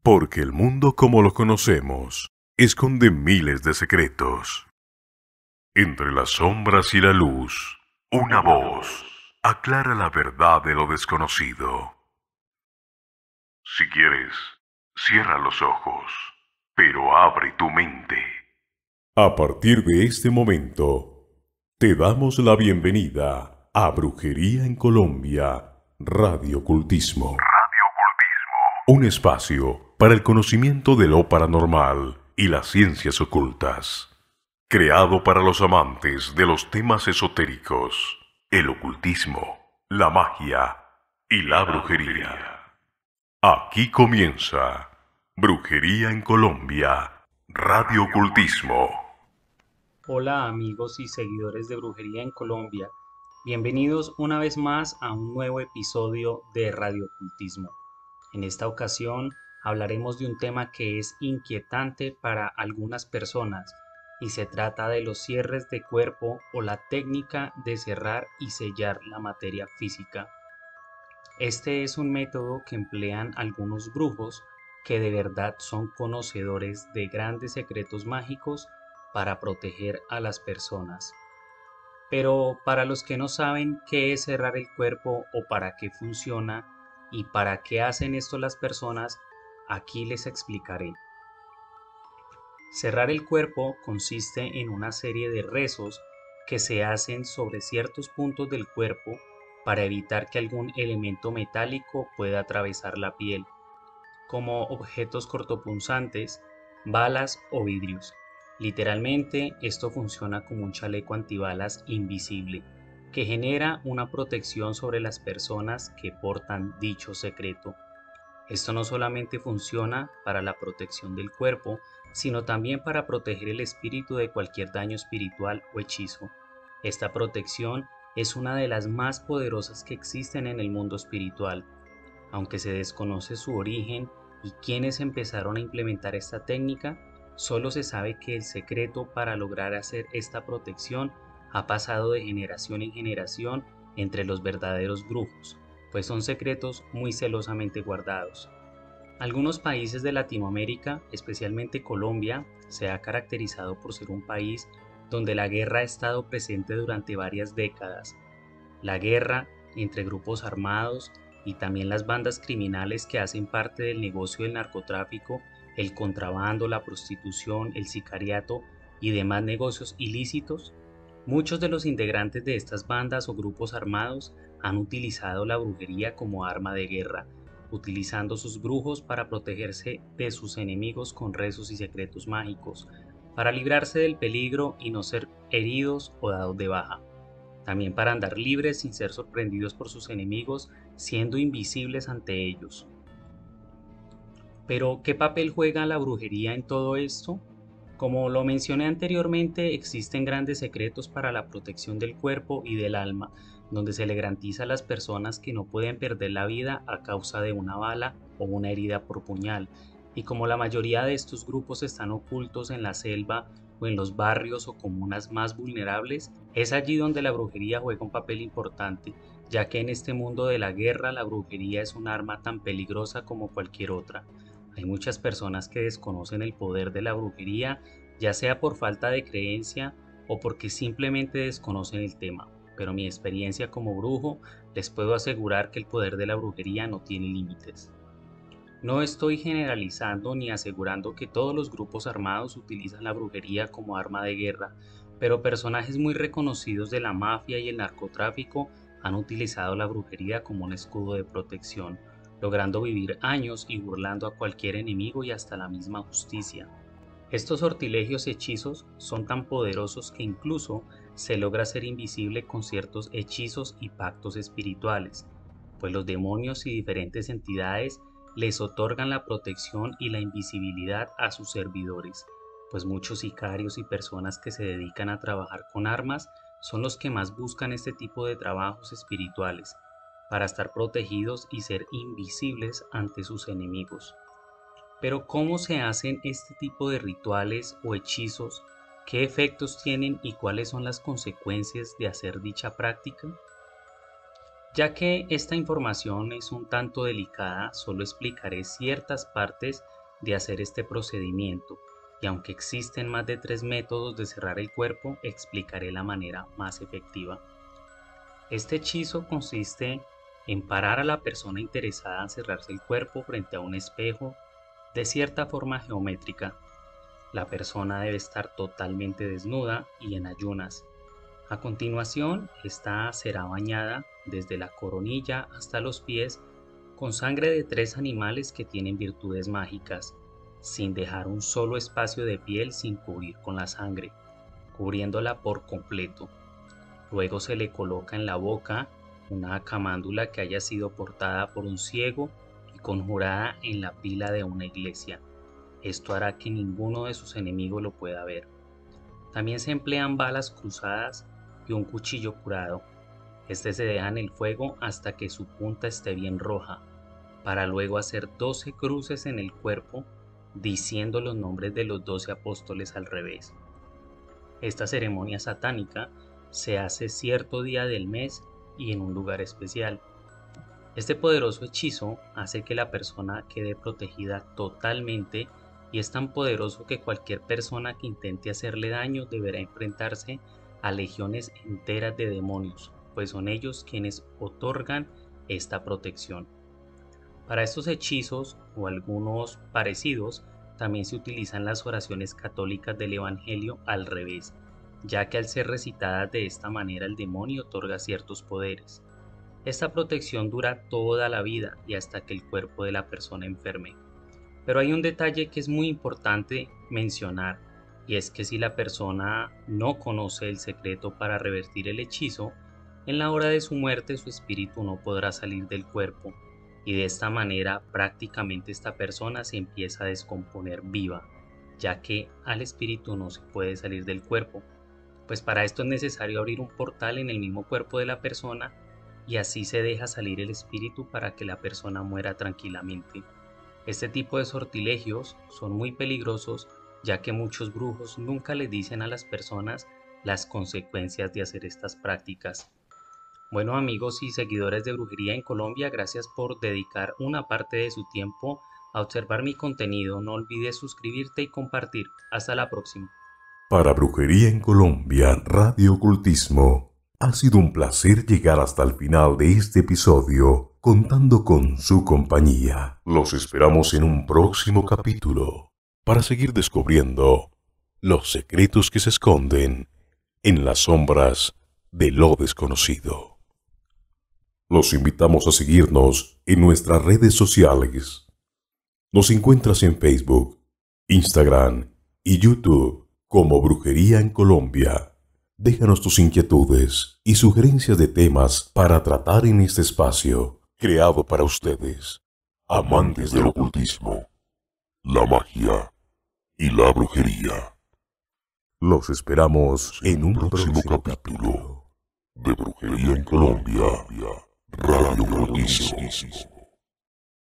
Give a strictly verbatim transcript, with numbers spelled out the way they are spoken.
Porque el mundo como lo conocemos esconde miles de secretos. Entre las sombras y la luz, una voz aclara la verdad de lo desconocido. Si quieres, cierra los ojos, pero abre tu mente. A partir de este momento, te damos la bienvenida a Brujería en Colombia, Radio Ocultismo. Un espacio para el conocimiento de lo paranormal y las ciencias ocultas. Creado para los amantes de los temas esotéricos, el ocultismo, la magia y la brujería. Aquí comienza Brujería en Colombia, Radio Ocultismo. Hola amigos y seguidores de Brujería en Colombia, bienvenidos una vez más a un nuevo episodio de Radio Ocultismo. En esta ocasión hablaremos de un tema que es inquietante para algunas personas y se trata de los cierres de cuerpo o la técnica de cerrar y sellar la materia física. Este es un método que emplean algunos brujos que de verdad son conocedores de grandes secretos mágicos para proteger a las personas. Pero para los que no saben qué es cerrar el cuerpo o para qué funciona y para qué hacen esto las personas, aquí les explicaré. Cerrar el cuerpo consiste en una serie de rezos que se hacen sobre ciertos puntos del cuerpo para evitar que algún elemento metálico pueda atravesar la piel, como objetos cortopunzantes, balas o vidrios. Literalmente, esto funciona como un chaleco antibalas invisible, que genera una protección sobre las personas que portan dicho secreto. Esto no solamente funciona para la protección del cuerpo, sino también para proteger el espíritu de cualquier daño espiritual o hechizo. Esta protección es una de las más poderosas que existen en el mundo espiritual. Aunque se desconoce su origen y quienes empezaron a implementar esta técnica, solo se sabe que el secreto para lograr hacer esta protección ha pasado de generación en generación entre los verdaderos brujos, pues son secretos muy celosamente guardados. Algunos países de Latinoamérica, especialmente Colombia, se ha caracterizado por ser un país donde la guerra ha estado presente durante varias décadas. La guerra entre grupos armados y también las bandas criminales que hacen parte del negocio del narcotráfico, el contrabando, la prostitución, el sicariato y demás negocios ilícitos. Muchos de los integrantes de estas bandas o grupos armados han utilizado la brujería como arma de guerra, utilizando sus brujos para protegerse de sus enemigos con rezos y secretos mágicos, para librarse del peligro y no ser heridos o dados de baja. También para andar libres sin ser sorprendidos por sus enemigos, siendo invisibles ante ellos. Pero, ¿qué papel juega la brujería en todo esto? Como lo mencioné anteriormente, existen grandes secretos para la protección del cuerpo y del alma, donde se le garantiza a las personas que no pueden perder la vida a causa de una bala o una herida por puñal. Y como la mayoría de estos grupos están ocultos en la selva o en los barrios o comunas más vulnerables, es allí donde la brujería juega un papel importante, ya que en este mundo de la guerra la brujería es un arma tan peligrosa como cualquier otra. Hay muchas personas que desconocen el poder de la brujería, ya sea por falta de creencia o porque simplemente desconocen el tema, pero mi experiencia como brujo les puedo asegurar que el poder de la brujería no tiene límites. No estoy generalizando ni asegurando que todos los grupos armados utilizan la brujería como arma de guerra, pero personajes muy reconocidos de la mafia y el narcotráfico han utilizado la brujería como un escudo de protección, logrando vivir años y burlando a cualquier enemigo y hasta la misma justicia. Estos sortilegios y hechizos son tan poderosos que incluso se logra ser invisible con ciertos hechizos y pactos espirituales, pues los demonios y diferentes entidades les otorgan la protección y la invisibilidad a sus servidores, pues muchos sicarios y personas que se dedican a trabajar con armas son los que más buscan este tipo de trabajos espirituales, para estar protegidos y ser invisibles ante sus enemigos. Pero ¿cómo se hacen este tipo de rituales o hechizos? ¿Qué efectos tienen y cuáles son las consecuencias de hacer dicha práctica? Ya que esta información es un tanto delicada, solo explicaré ciertas partes de hacer este procedimiento, y aunque existen más de tres métodos de cerrar el cuerpo, explicaré la manera más efectiva. Este hechizo consiste en parar a la persona interesada en cerrarse el cuerpo frente a un espejo de cierta forma geométrica. La persona debe estar totalmente desnuda y en ayunas. A continuación, esta será bañada desde la coronilla hasta los pies con sangre de tres animales que tienen virtudes mágicas, sin dejar un solo espacio de piel sin cubrir con la sangre, cubriéndola por completo. Luego se le coloca en la boca una camándula que haya sido portada por un ciego y conjurada en la pila de una iglesia. Esto hará que ninguno de sus enemigos lo pueda ver. También se emplean balas cruzadas y un cuchillo curado. Este se deja en el fuego hasta que su punta esté bien roja, para luego hacer doce cruces en el cuerpo, diciendo los nombres de los doce apóstoles al revés. Esta ceremonia satánica se hace cierto día del mes y en un lugar especial. Este poderoso hechizo hace que la persona quede protegida totalmente y es tan poderoso que cualquier persona que intente hacerle daño deberá enfrentarse a legiones enteras de demonios, pues son ellos quienes otorgan esta protección. Para estos hechizos o algunos parecidos también se utilizan las oraciones católicas del Evangelio al revés, ya que al ser recitadas de esta manera el demonio otorga ciertos poderes. Esta protección dura toda la vida y hasta que el cuerpo de la persona enferme. Pero hay un detalle que es muy importante mencionar, y es que si la persona no conoce el secreto para revertir el hechizo, en la hora de su muerte su espíritu no podrá salir del cuerpo, y de esta manera prácticamente esta persona se empieza a descomponer viva, ya que al espíritu no se puede salir del cuerpo. Pues para esto es necesario abrir un portal en el mismo cuerpo de la persona y así se deja salir el espíritu para que la persona muera tranquilamente. Este tipo de sortilegios son muy peligrosos, ya que muchos brujos nunca les dicen a las personas las consecuencias de hacer estas prácticas. Bueno, amigos y seguidores de Brujería en Colombia, gracias por dedicar una parte de su tiempo a observar mi contenido. No olvides suscribirte y compartir. Hasta la próxima. Para Brujería en Colombia, Radio Ocultismo, ha sido un placer llegar hasta el final de este episodio, contando con su compañía. Los esperamos en un próximo capítulo, para seguir descubriendo los secretos que se esconden en las sombras de lo desconocido. Los invitamos a seguirnos en nuestras redes sociales. Nos encuentras en Facebook, Instagram y YouTube como Brujería en Colombia. Déjanos tus inquietudes y sugerencias de temas para tratar en este espacio, creado para ustedes, amantes del ocultismo, la magia y la brujería. Los esperamos en un próximo capítulo de Brujería en Colombia, Radio Ocultismo.